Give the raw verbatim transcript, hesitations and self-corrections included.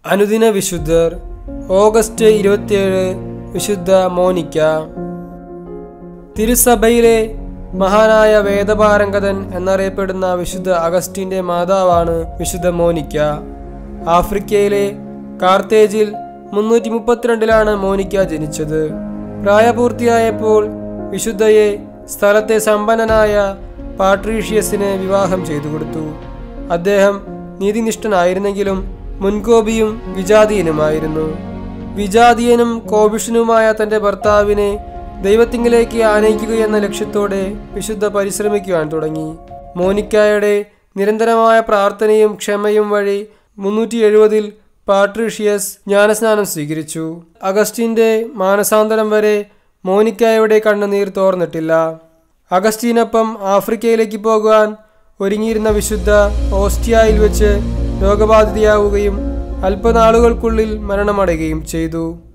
അനുദിന വിശുദ്ധർ. ഓഗസ്റ്റ് ഇരുപത്തിയേഴ് വിശുദ്ധ മോനിക്ക. തിരുസഭയിലെ മഹാനായ വേദപാരംഗതൻ എന്നറിയപ്പെടുന്ന വിശുദ്ധ അഗസ്റ്റിന്റെ മാതാവാണ് വിശുദ്ധ മോനിക്ക. ആഫ്രിക്കയിലെ കാർത്തേജിൽ മുന്നൂറ്റി മുപ്പത്തിരണ്ടിലാണ് മോനിക്ക ജനിച്ചത്. പ്രായപൂർത്തിയായപ്പോൾ വിശുദ്ധയെ സ്ഥലത്തെ സമ്പന്നനായ പാട്രീഷ്യസിന് വിവാഹം ചെയ്തു കൊടുത്തു. അദ്ദേഹം നീതിനിഷ്ഠനായിരുന്നെങ്കിലും മുൻകോപിയും വിജാതീയനുമായിരുന്നു. വിജാതീയനും കോപിഷ്ഠനുമായ തൻ്റെ ഭർത്താവിനെ ദൈവത്തിങ്കിലേക്ക് ആനയിക്കുകയെന്ന ലക്ഷ്യത്തോടെ വിശുദ്ധ പരിശ്രമിക്കുവാൻ തുടങ്ങി. മോനിക്കായുടെ നിരന്തരമായ പ്രാർത്ഥനയും ക്ഷമയും വഴി മുന്നൂറ്റി എഴുപതിൽ പാട്രീഷ്യസ് ജ്ഞാനസ്നാനം സ്വീകരിച്ചു. അഗസ്റ്റിൻ്റെ മാനസാന്തരം വരെ മോനിക്കായുടെ കണ്ണുനീർ തോർന്നിട്ടില്ല. അഗസ്റ്റീനൊപ്പം ആഫ്രിക്കയിലേക്ക് പോകുവാൻ ഒരുങ്ങിയിരുന്ന വിശുദ്ധ ഓസ്റ്റിയായിൽ വെച്ച് രോഗബാധിതയാവുകയും അല്പനാളുകൾക്കുള്ളിൽ മരണമടയുകയും ചെയ്തു.